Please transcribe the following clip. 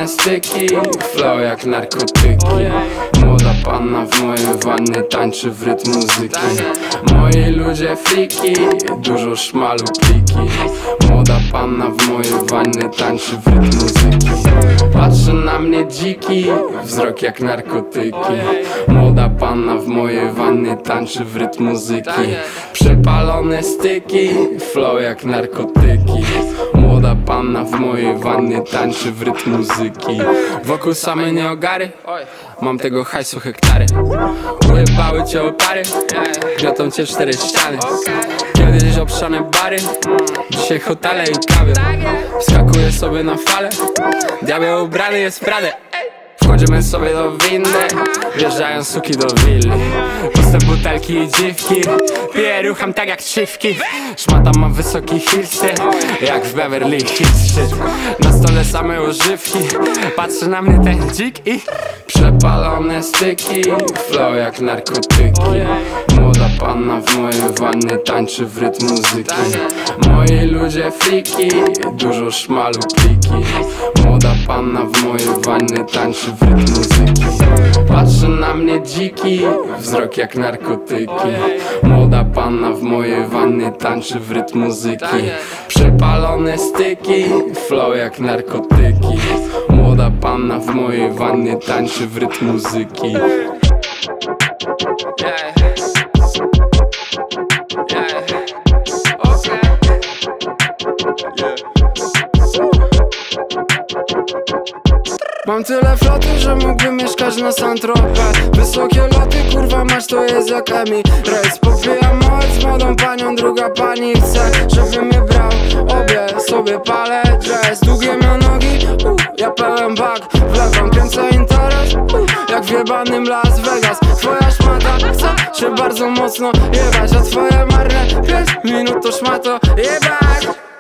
Przepalone styki, flow jak narkotyki. Młoda panna w mojej wannie tańczy w rytm muzyki. Moi ludzie friki, dużo szmalu pliki. Młoda panna w mojej wannie tańczy w rytm muzyki. Patrzy na mnie dziki, wzrok jak narkotyki. Młoda panna w mojej wannie tańczy w rytm muzyki. Przepalone styki, flow jak narkotyki. Młoda panna w mojej wannie tańczy w rytm muzyki. Wokół same nieogary, mam tego hajsu hektary. Ujebały cię opary, gniotą cię 4 ściany. Kiedyś obszane bary, dzisiaj hotele i kawy. Wskakuję sobie na falę, diabeł ubrany jest w Pradę. Wchodzimy sobie do windy, wjeżdżają suki do willi. Puste butelki i dziwki, piję, rucham tak jak trzywki. Szmata ma wysoki hilsy, jak w Beverly Hills. Na stole same używki, patrzy na mnie ten dzik i przepalone styki, flow jak narkotyki. Młoda panna w mojej wannie tańczy w rytm muzyki. Moi ludzie friki, dużo szmalu pliki. Młoda panna w mojej wannie tańczy w rytm muzyki. Patrzy na mnie dziki, wzrok jak narkotyki. Młoda panna w mojej wannie tańczy w rytm muzyki. Przepalone styki, flow jak narkotyki. Młoda panna w mojej wannie tańczy w rytm muzyki. Mam tyle floty, że mógłbym mieszkać na Saint-Tropez. Wysokie loty, kurwa mać, to jest jak Emi Rejs. Popijam moc z młodą panią, druga pani chce, żebym mnie brał. Obie sobie palę jazz. Długie miał nogi, ja pełen bak. Wlewam, kręcę interes, jak w jebanym Las Vegas. Twoja szmata chce się bardzo mocno jebać, a twoje marne 5 minut to szmato jebać.